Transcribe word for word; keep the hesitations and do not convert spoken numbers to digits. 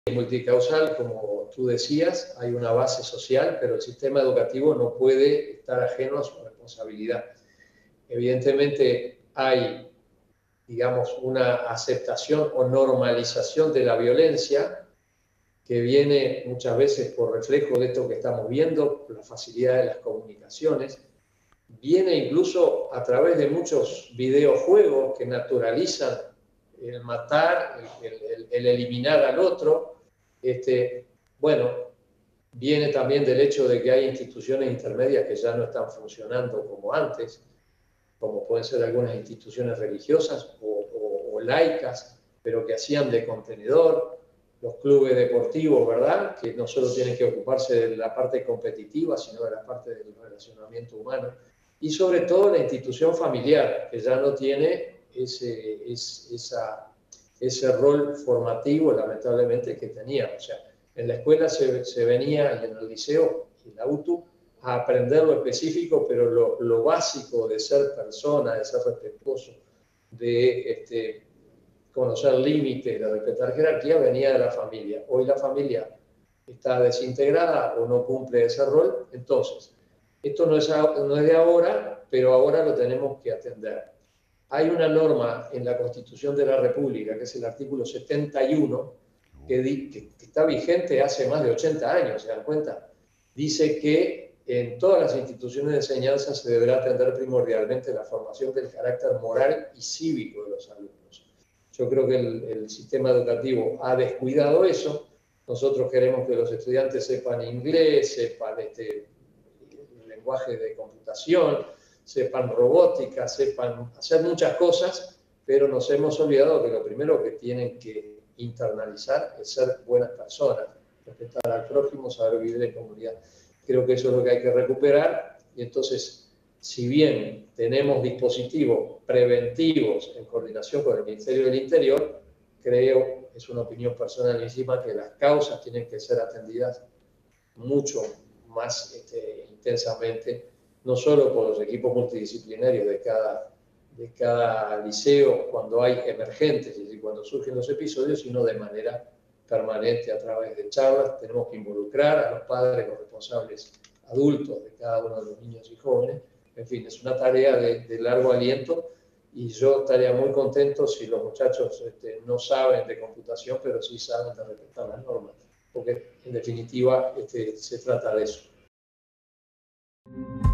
multicausal, como tú decías, hay una base social, pero el sistema educativo no puede estar ajeno a su responsabilidad. Evidentemente hay, digamos, una aceptación o normalización de la violencia que viene muchas veces por reflejo de esto que estamos viendo, la facilidad de las comunicaciones, viene incluso a través de muchos videojuegos que naturalizan el matar, el, el, el eliminar al otro. Este, bueno, viene también del hecho de que hay instituciones intermedias que ya no están funcionando como antes, como pueden ser algunas instituciones religiosas o, o, o laicas, pero que hacían de contenedor, los clubes deportivos, ¿verdad? Que no solo tienen que ocuparse de la parte competitiva, sino de la parte del relacionamiento humano. Y sobre todo la institución familiar, que ya no tiene ese, ese, esa, ese rol formativo, lamentablemente, que tenía. O sea, en la escuela se, se venía, y en el liceo, en la U T U, a aprender lo específico, pero lo, lo básico de ser persona, de ser respetuoso, de este, conocer límites, de respetar jerarquía, venía de la familia. Hoy la familia está desintegrada o no cumple ese rol, entonces, esto no es, no es de ahora, pero ahora lo tenemos que atender. Hay una norma en la Constitución de la República, que es el artículo setenta y uno, que, di, que, que está vigente hace más de ochenta años, ¿se dan cuenta? Dice que en todas las instituciones de enseñanza se deberá atender primordialmente la formación del carácter moral y cívico de los alumnos. Yo creo que el, el sistema educativo ha descuidado eso. Nosotros queremos que los estudiantes sepan inglés, sepan este, el lenguaje de computación, sepan robótica, sepan hacer muchas cosas, pero nos hemos olvidado que lo primero que tienen que internalizar es ser buenas personas, respetar al prójimo, saber vivir en comunidad. Creo que eso es lo que hay que recuperar y entonces, si bien tenemos dispositivos preventivos en coordinación con el Ministerio del Interior, creo, es una opinión personal encima, que las causas tienen que ser atendidas mucho más este, intensamente, no solo por los equipos multidisciplinarios de cada, de cada liceo cuando hay emergentes, es decir, cuando surgen los episodios, sino de manera permanente a través de charlas. Tenemos que involucrar a los padres, los responsables adultos de cada uno de los niños y jóvenes. En fin, es una tarea de, de largo aliento y yo estaría muy contento si los muchachos este, no saben de computación, pero sí saben de respetar las normas, porque en definitiva este, se trata de eso.